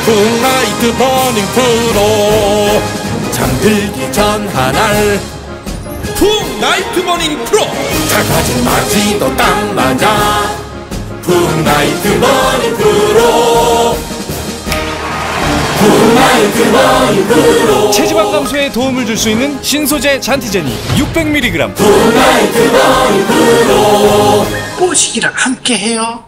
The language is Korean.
푸나이트 버닝 프로 잠들기 전 한알 푸나이트 버닝 프로 작아진 맞이도 딱 맞아 푸나이트 버닝 프로 푸나이트 버닝 프로 체지방 감소에 도움을 줄 수 있는 신소재 잔티제니 600mg 푸나이트 버닝 프로 뽀식이랑 함께해요.